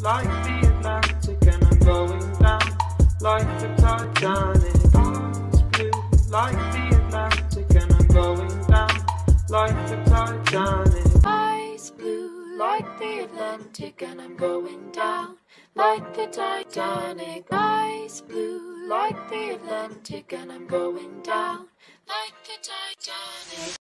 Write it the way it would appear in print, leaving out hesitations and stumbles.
like the Atlantic, and I'm going down like the Titanic. Eyes blue like the Atlantic, and I'm going down like the Titanic. Eyes blue like the Atlantic, and I'm going down like the Titanic. Eyes blue like the Atlantic, and I'm going down like the Titanic.